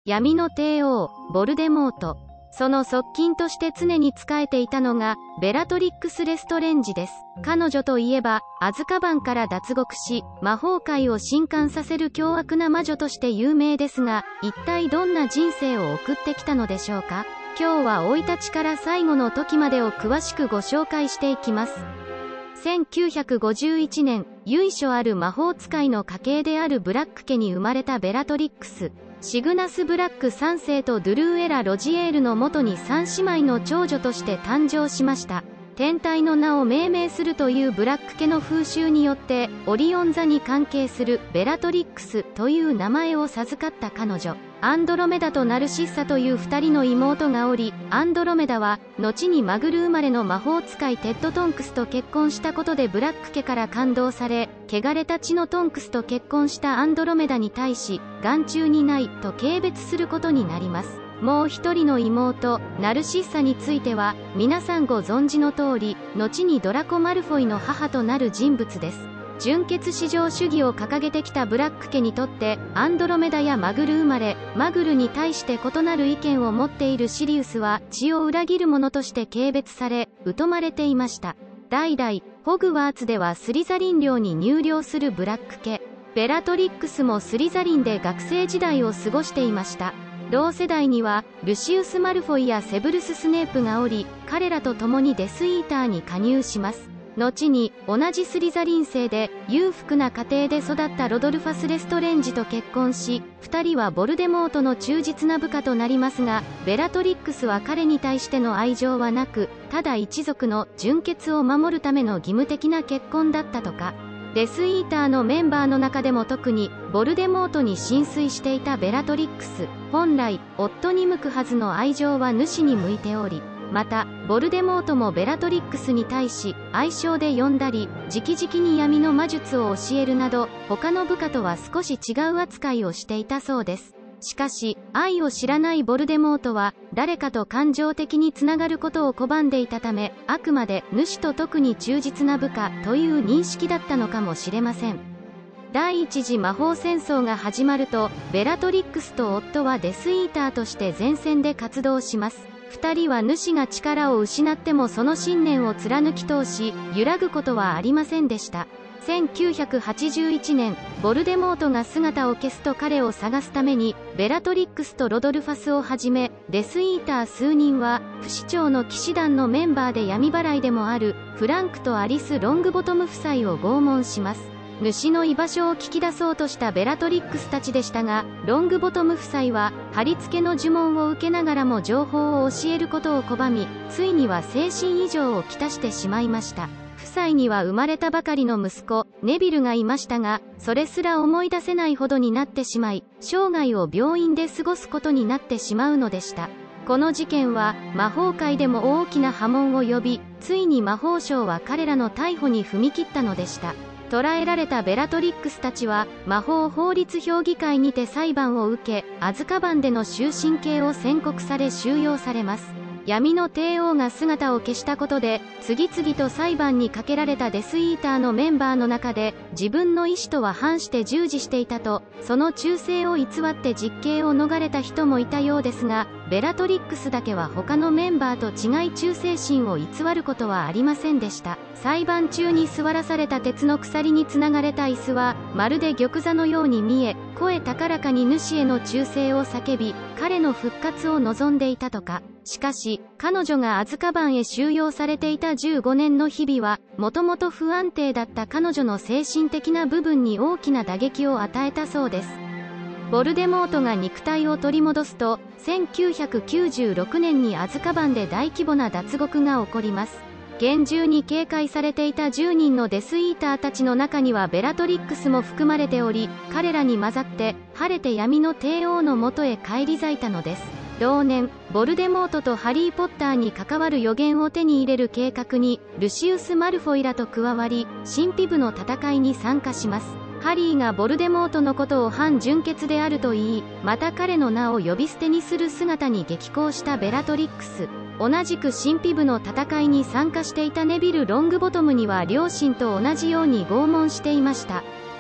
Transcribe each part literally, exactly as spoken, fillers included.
闇の帝王ボルデモート。その側近として常に仕えていたのがベラトリックス・レストレンジです。彼女といえばアズカバンから脱獄し魔法界を震撼させる凶悪な魔女として有名ですが、一体どんな人生を送ってきたのでしょうか。今日は生い立ちから最後の時までを詳しくご紹介していきます。せんきゅうひゃくごじゅういちねん、由緒ある魔法使いの家系であるブラック家に生まれたベラトリックス。シグナス・ブラックさんせいとドゥルーエラ・ロジエールのもとに三姉妹の長女として誕生しました。天体の名を命名するというブラック家の風習によってオリオン座に関係するベラトリックスという名前を授かった彼女。アンドロメダとナルシッサというふたりの妹がおり、アンドロメダは後にマグル生まれの魔法使いテッド・トンクスと結婚したことでブラック家から感動され、汚れた血のトンクスと結婚したアンドロメダに対し眼中にないと軽蔑することになります。もう一人の妹ナルシッサについては皆さんご存知の通り、後にドラコ・マルフォイの母となる人物です。純血至上主義を掲げてきたブラック家にとってアンドロメダやマグル生まれ、マグルに対して異なる意見を持っているシリウスは血を裏切る者として軽蔑され疎まれていました。代々ホグワーツではスリザリン寮に入寮するブラック家。ベラトリックスもスリザリンで学生時代を過ごしていました。同世代にはルシウス・マルフォイやセブルス・スネープがおり、彼らと共にデスイーターに加入します。後に同じスリザリン生で裕福な家庭で育ったロドルファス・レストレンジと結婚し、ふたりはボルデモートの忠実な部下となりますが、ベラトリックスは彼に対しての愛情はなく、ただ一族の純血を守るための義務的な結婚だったとか。デスイーターのメンバーの中でも特にボルデモートに心酔していたベラトリックス。本来夫に向くはずの愛情は主に向いており、またボルデモートもベラトリックスに対し愛称で呼んだり直々に闇の魔術を教えるなど、他の部下とは少し違う扱いをしていたそうです。しかし愛を知らないボルデモートは誰かと感情的につながることを拒んでいたため、あくまで主と特に忠実な部下という認識だったのかもしれません。第一次魔法戦争が始まるとベラトリックスと夫はデスイーターとして前線で活動します。二人は主が力を失ってもその信念を貫き通し揺らぐことはありませんでした。せんきゅうひゃくはちじゅういちねん、ボルデモートが姿を消すと彼を探すためにベラトリックスとロドルファスをはじめデスイーター数人は不死鳥の騎士団のメンバーで闇払いでもあるフランクとアリス・ロングボトム夫妻を拷問します。主の居場所を聞き出そうとしたベラトリックスたちでしたが、ロングボトム夫妻は貼り付けの呪文を受けながらも情報を教えることを拒み、ついには精神異常をきたしてしまいました。夫妻には生まれたばかりの息子ネビルがいましたが、それすら思い出せないほどになってしまい、生涯を病院で過ごすことになってしまうのでした。この事件は魔法界でも大きな波紋を呼び、ついに魔法省は彼らの逮捕に踏み切ったのでした。捕らえられたベラトリックスたちは魔法法律評議会にて裁判を受け、アズカバンでの終身刑を宣告され収容されます。闇の帝王が姿を消したことで次々と裁判にかけられたデスイーターのメンバーの中で、自分の意思とは反して従事していたとその忠誠を偽って実刑を逃れた人もいたようですが、ベラトリックスだけは他のメンバーと違い忠誠心を偽ることはありませんでした。裁判中に座らされた鉄の鎖につながれた椅子はまるで玉座のように見え、声高らかに主への忠誠を叫び彼の復活を望んでいたとか。しかし彼女がアズカバンへ収容されていたじゅうごねんの日々はもともと不安定だった彼女の精神的な部分に大きな打撃を与えたそうです。ボルデモートが肉体を取り戻すとせんきゅうひゃくきゅうじゅうろくねんにアズカバンで大規模な脱獄が起こります。厳重に警戒されていたじゅうにんのデスイーターたちの中にはベラトリックスも含まれており、彼らに混ざって晴れて闇の帝王のもとへ返り咲いたのです。同年、ボルデモートとハリー・ポッターに関わる予言を手に入れる計画にルシウス・マルフォイらと加わり神秘部の戦いに参加します。ハリーがボルデモートのことを反純血であると言い、また彼の名を呼び捨てにする姿に激高したベラトリックス。同じく神秘部の戦いに参加していたネビル・ロングボトムには両親と同じように拷問していました。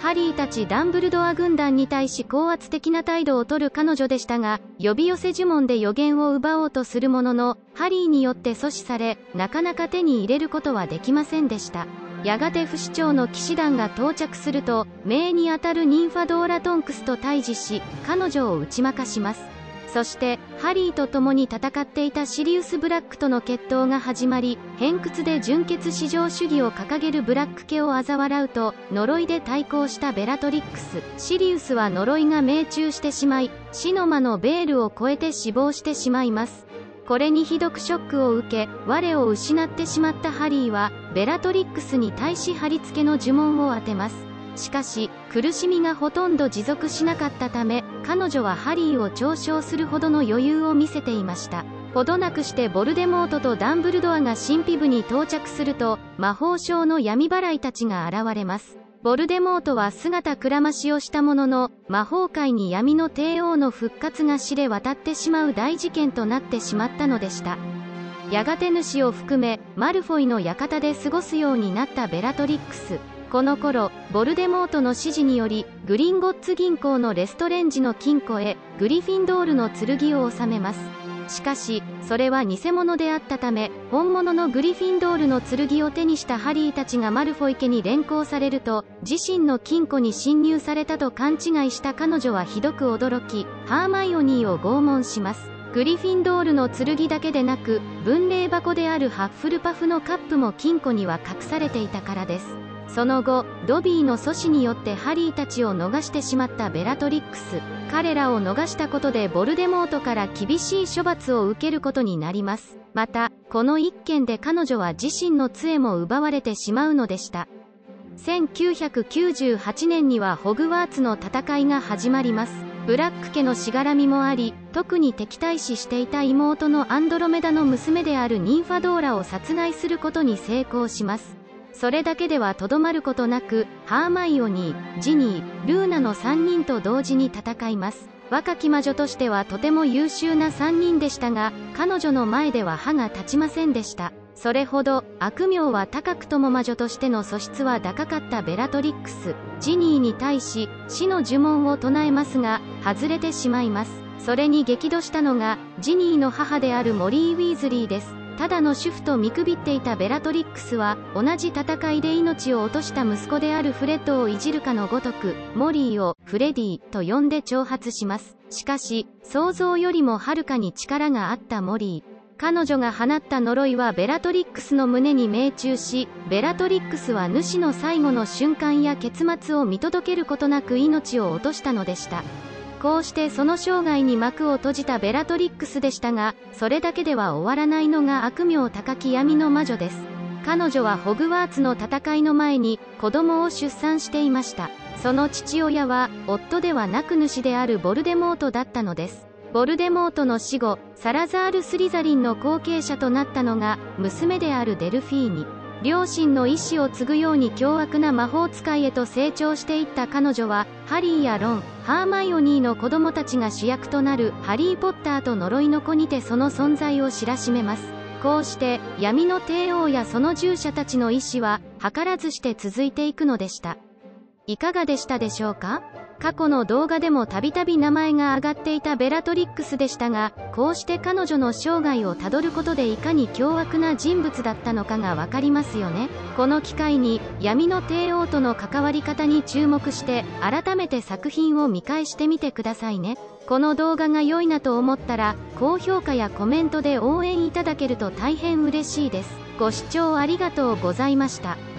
ハリーたちダンブルドア軍団に対し高圧的な態度を取る彼女でしたが、呼び寄せ呪文で予言を奪おうとするものの、ハリーによって阻止され、なかなか手に入れることはできませんでした。やがて不死鳥の騎士団が到着すると、命にあたるニンファドーラ・トンクスと対峙し、彼女を打ち負かします。そして、ハリーと共に戦っていたシリウス・ブラックとの決闘が始まり、偏屈で純血至上主義を掲げるブラック家を嘲笑うと、呪いで対抗したベラトリックス。シリウスは呪いが命中してしまい、死の魔のベールを越えて死亡してしまいます。これにひどくショックを受け、我を失ってしまったハリーは、ベラトリックスに対し貼り付けの呪文を当てます。しかし、苦しみがほとんど持続しなかったため、彼女はハリーを嘲笑するほどの余裕を見せていました。ほどなくしてボルデモートとダンブルドアが神秘部に到着すると、魔法省の闇払いたちが現れます。ボルデモートは姿くらましをしたものの、魔法界に闇の帝王の復活が知れ渡ってしまう大事件となってしまったのでした。やがて主を含め、マルフォイの館で過ごすようになったベラトリックス。この頃、ボルデモートの指示により、グリンゴッツ銀行のレストレンジの金庫へ、グリフィンドールの剣を収めます。しかし、それは偽物であったため、本物のグリフィンドールの剣を手にしたハリーたちがマルフォイ家に連行されると、自身の金庫に侵入されたと勘違いした彼女はひどく驚き、ハーマイオニーを拷問します。グリフィンドールの剣だけでなく、分霊箱であるハッフルパフのカップも金庫には隠されていたからです。その後、ドビーの阻止によってハリーたちを逃してしまったベラトリックス。彼らを逃したことでボルデモートから厳しい処罰を受けることになります。また、この一件で彼女は自身の杖も奪われてしまうのでした。せんきゅうひゃくきゅうじゅうはちねんにはホグワーツの戦いが始まります。ブラック家のしがらみもあり、特に敵対視していた妹のアンドロメダの娘であるニンファドーラを殺害することに成功します。それだけではとどまることなく、ハーマイオニー、ジニー、ルーナのさんにんと同時に戦います。若き魔女としてはとても優秀なさんにんでしたが、彼女の前では歯が立ちませんでした。それほど、悪名は高くとも魔女としての素質は高かったベラトリックス、ジニーに対し、死の呪文を唱えますが、外れてしまいます。それに激怒したのが、ジニーの母であるモリー・ウィーズリーです。ただの主婦と見くびっていたベラトリックスは、同じ戦いで命を落とした息子であるフレッドをいじるかのごとく、モリーをフレディと呼んで挑発します。しかし、想像よりもはるかに力があったモリー。彼女が放った呪いはベラトリックスの胸に命中し、ベラトリックスは主の最後の瞬間や結末を見届けることなく命を落としたのでした。こうしてその生涯に幕を閉じたベラトリックスでしたが、それだけでは終わらないのが悪名高き闇の魔女です。彼女はホグワーツの戦いの前に子供を出産していました。その父親は夫ではなく主であるボルデモートだったのです。ボルデモートの死後、サラザール・スリザリンの後継者となったのが娘であるデルフィーニ。両親の意志を継ぐように凶悪な魔法使いへと成長していった彼女は、ハリーやロン、ハーマイオニーの子供たちが主役となるハリー・ポッターと呪いの子にてその存在を知らしめます。こうして闇の帝王やその従者たちの意志は図らずして続いていくのでした。いかがでしたでしょうか？過去の動画でもたびたび名前が挙がっていたベラトリックスでしたが、こうして彼女の生涯をたどることでいかに凶悪な人物だったのかがわかりますよね。この機会に闇の帝王との関わり方に注目して改めて作品を見返してみてくださいね。この動画が良いなと思ったら高評価やコメントで応援いただけると大変嬉しいです。ご視聴ありがとうございました。